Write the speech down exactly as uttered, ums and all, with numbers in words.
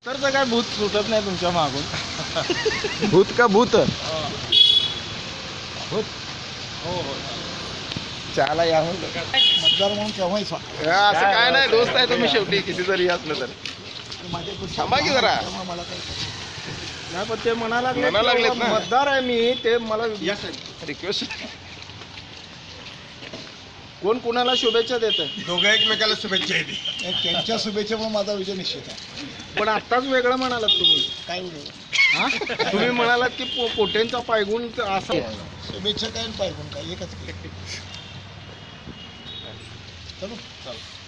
तर काय भूत सुटत नाही तुमच्या मागून. भूत का भूत भूत हो हो चहाला या म्हणलं मतदार म्हणून केव्हाही असं काय नाही दोस्त आहे तुम्ही शेवटी किती जरी असलं तर थांबा की जरा मला काय नाही पण ते म्हणा लागले म्हणा लागलेत ना. मतदार आहे मी ते मला रिक्वेस्ट कोण कोणाला शुभेच्छा देत आहे. दोघं एकमेकाला शुभेच्छा येते. त्यांच्या शुभेच्छेमुळे माझा विजय निश्चित आहे. पण आत्ताच वेगळं म्हणालात तुम्ही काय वेगळं हा तुम्ही म्हणालात की पो पोटेंचा पायगुण असा शुभेच्छा काय पायगुण काय एकच चलो चल